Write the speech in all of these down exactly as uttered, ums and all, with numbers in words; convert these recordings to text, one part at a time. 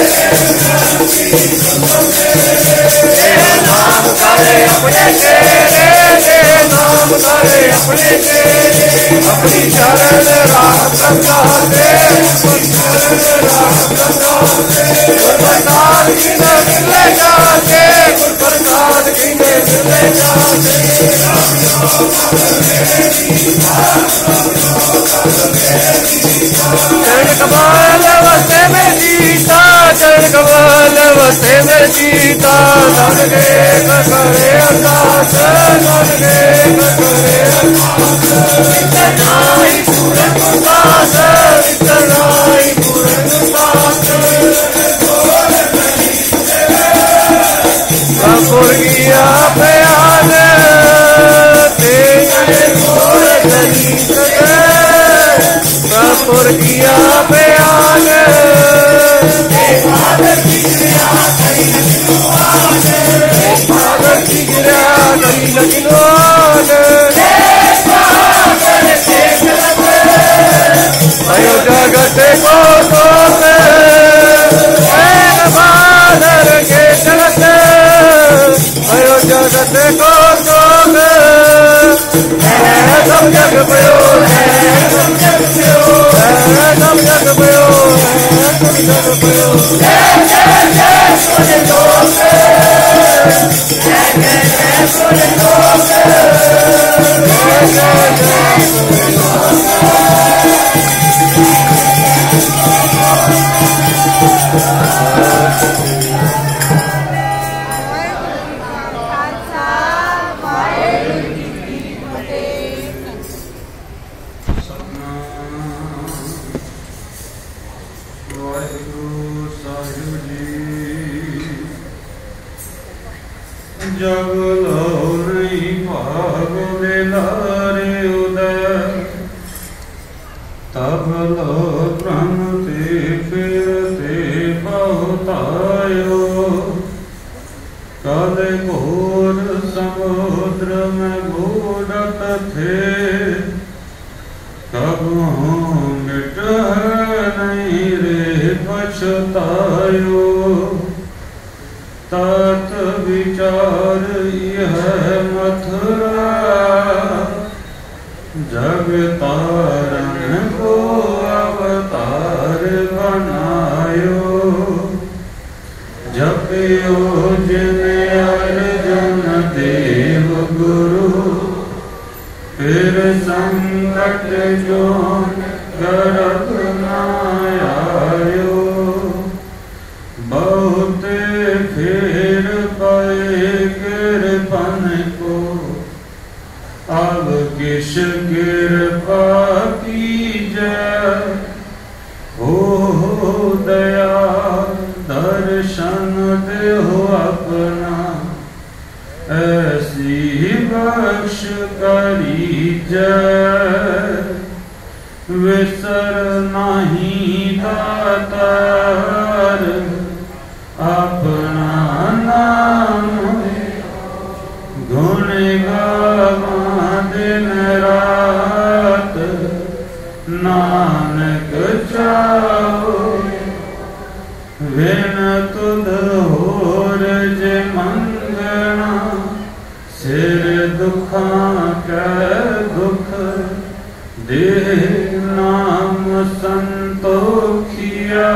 नाम करे अपने तेरे, नाम करे अपने तेरे, अपनी शरण राम प्रसादे, राम प्रसादे, गुरप्रसाद की न मिले जाते, गुरप्रसाद की न मिले जाते। चरण कमल वसे में जीता, चरण कमल वसे में जीता, धन के करे अरदास, धन के करे अरदास, इतनाई पूरन उदास, इतनाई पूरन उदास। प्रभुर किया प्यार तेरे मोर गली सके, प्रभुर किया प्यार फादर की क्रिया करी लगिनोन, फादर की क्रिया करी लगिनोन, अयो जगत को सोते फादर के चलते, अयो जगत को सोते सब जग पयो है, सब जग पयो है, सब जग पयो है, सब जग पयो। जय जय जय सोने दोस्त, जय जय जय सोने दोस्त, जय जय जय सोने दोस्त। जब लो नहीं भाग लारे उदय, तब लो भ्रमते फिरते बहुतायो, कल घोर समुद्र में घूरत थे, कब मिट नहीं रे पछतायो। तात विचार यह मथुरा, जग तारण को अवतार बनायो, जपियो जिन अर्जुन देव गुरु, फिर संकट जोन गर्भ न आयो, बहुत फिर पाए कृपन को, अब किस कृपा कीजय, हो दया दर्शन देहो अपना, ऐसी बख्श करी जय, विसर नहीं दातार अपना नाम, गुण गावा दिन रात, नानक चाहो विन तुध होर जे मंगना, सिर दुखा कै दुख देह नाम संतोखिया,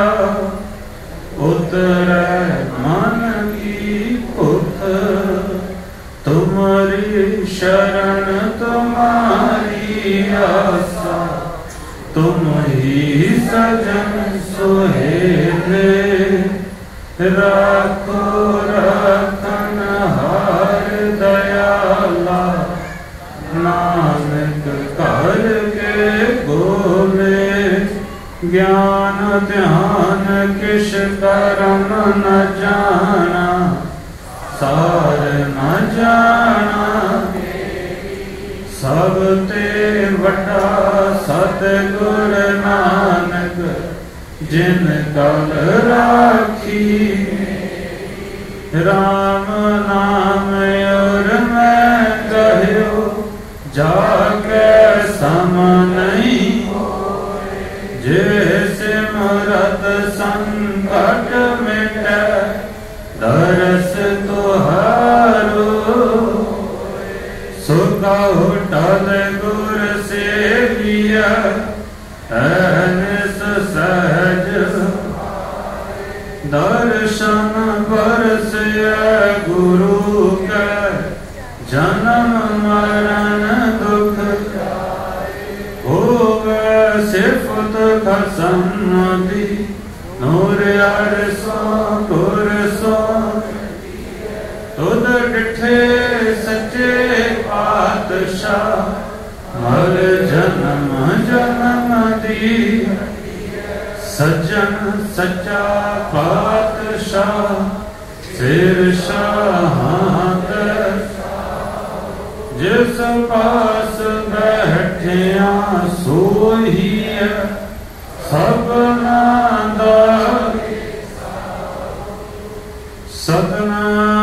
उतर मन की उठ, तुम्हारी शरण तुम्हारी आशा, तुम ही सजन सुहेले, राखो रखन हार दयाला, नानक कर के बोले, ज्ञान ध्यान किस कर्म न जाना, सार न जाना, सब ते वड्डा सतगुर नानक, जिन कल राखी, राम नाम और मैं कहो, जाके सम नहीं, जैसे मरत संकट में गाओ टल गुर सेविया अनिस सहज दर्शन बरसय गुरु के जन्म मरण दुख होवे सिफत खसमदी नूर अरसो गुर सो तुद डिठे सच्चे पातशाह मर जन्म जन्म दी सज्जन सच्चा पातशाह सिर शाहात जिस पास बैठिया सोही सबना दा सतनाम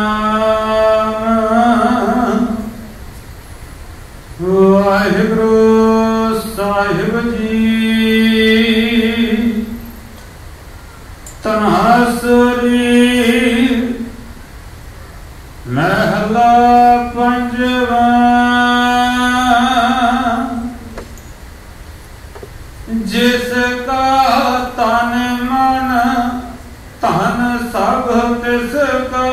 वाहिगुरु साहिब जी तन्हासुरी महला पंजवा जिसका तन मन तन सब तिसका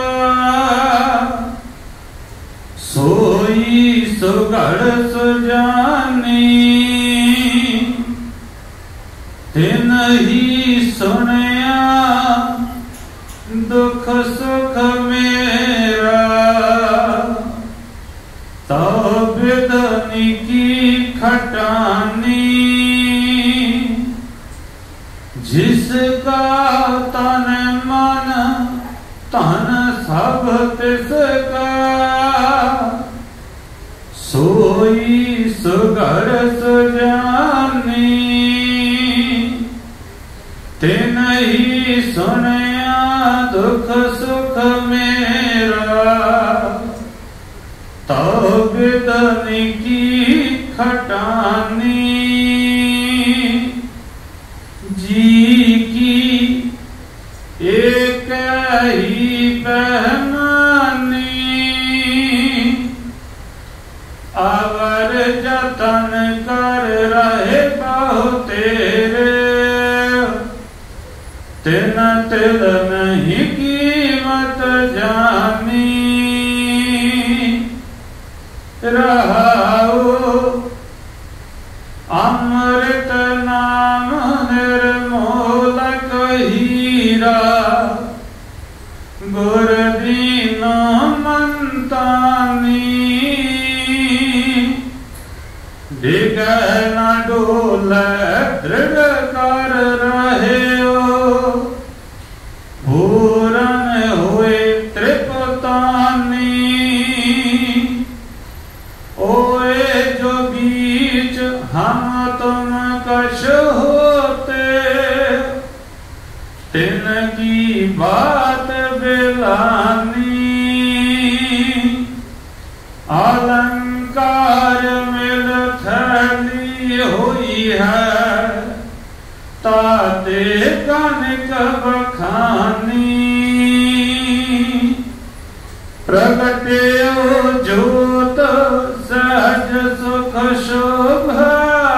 सोई सुगढ़ सुजानी तिन ही सुनिया दुख सुख मेरा तो बिदनी की खटानी जिसका तन मन तन सब तिसका सोई सुगर सुजानी तिन ही सुनिया दुख सुख मेरा तो बिदनी की खटानी जी की एक ही बहमानी अवर जतन कर रहे बहु तेरे तिन तिल नहीं कीमत जानी रहाओ अमृत नाम निर्मोलक हीरा गुर दीनो मंतानी डिगह न डोल दृढ़ कर रहे हो पूरन हुए त्रिपतानी ओए जो बीच हम तुम कश होते तिन की बात बिलानी अलंकार मिल थैली हुई है ताते कनक बखानी प्रगटे ज्योत सहज सुख शोभा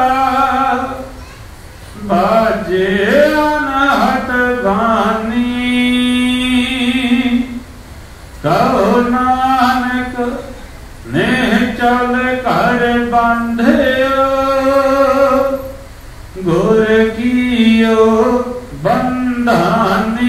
बाजे अनहट बानी कहो नानक ने चल कर बंधे गुर कियो बंधानी